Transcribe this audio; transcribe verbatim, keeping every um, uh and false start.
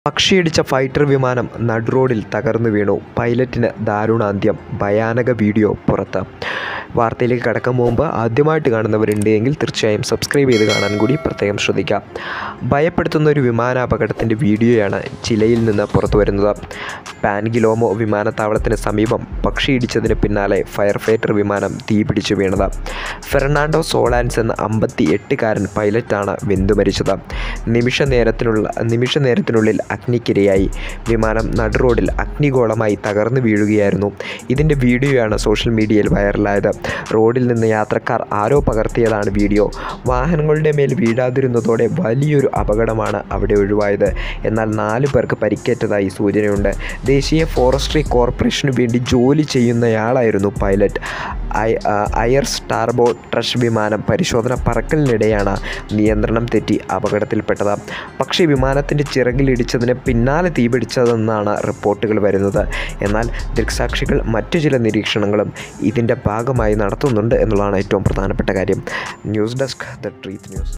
പക്ഷിയിടിച്ച fighter വിമാനം നടുറോഡിൽ തകർന്നു വീണു. പൈലറ്റിന് ദാരുണാന്ത്യം. ഭയാനക വീഡിയോ പുറത്ത്. വാർത്തയിലേക്ക് കടക്കാൻ മുമ്പ് ആദ്യമായിട്ട് കാണുന്നവരുണ്ട് എങ്കിൽ തീർച്ചയായും സബ്സ്ക്രൈബ് ചെയ്ത് കാണാൻ കൂടി പ്രത്യേകം ശ്രദ്ധിക്കാം. ഭയപ്പെടുത്തുന്ന ഒരു വിമാനാപകടത്തിൻ്റെ വീഡിയോയാണ് ചിലയിൽ നിന്ന് പുറത്തു വരുന്നത്. പാൻഗിലോമോ വിമാനത്താവളത്തിന് സമീപം പക്ഷിയിടിച്ചതിന് പിന്നാലെ ഫയർ ഫൈറ്റർ വിമാനം തീപിടിച്ചു വീണത്. ഫെർണാണ്ടോ സോളാൻസ് എന്ന അമ്പത്തി എട്ടുകാരൻ പൈലറ്റാണ് വെന്തുമരിച്ചത്. നിമിഷ നേരത്തിനുള്ള നിമിഷ നേരത്തിനുള്ളിൽ അഗ്നിക്കിരയായി. വിമാനം നടുറോഡിൽ അഗ്നിഗോളമായി തകർന്നു വീഴുകയായിരുന്നു. ഇതിൻ്റെ വീഡിയോയാണ് സോഷ്യൽ മീഡിയയിൽ വൈറലായത്. റോഡിൽ നിന്ന് യാത്രക്കാർ ആരോ പകർത്തിയതാണ് വീഡിയോ. വാഹനങ്ങളുടെ മേൽ വീഴാതിരുന്നതോടെ വലിയൊരു അപകടമാണ് അവിടെ ഒഴിവായത്. എന്നാൽ നാല് പേർക്ക് പരിക്കേറ്റതായി സൂചനയുണ്ട്. ദേശീയ ഫോറസ്ട്രി കോർപ്പറേഷനു വേണ്ടി ജോലി ചെയ്യുന്നയാളായിരുന്നു പൈലറ്റ്. ഐ അയർ സ്റ്റാർബോ ട്രഷ് വിമാനം പരിശോധന പറക്കലിനിടെയാണ് നിയന്ത്രണം തെറ്റി അപകടത്തിൽപ്പെട്ടത്. പക്ഷേ വിമാനത്തിൻ്റെ ചിറകിലിടിച്ചതിന് പിന്നാലെ തീപിടിച്ചതെന്നാണ് റിപ്പോർട്ടുകൾ വരുന്നത്. എന്നാൽ ദൃക്സാക്ഷികൾ മറ്റു ചില നിരീക്ഷണങ്ങളും ഇതിൻ്റെ ഭാഗമായി നടത്തുന്നുണ്ട് എന്നുള്ളതാണ് ഏറ്റവും പ്രധാനപ്പെട്ട കാര്യം. News desk the truth news.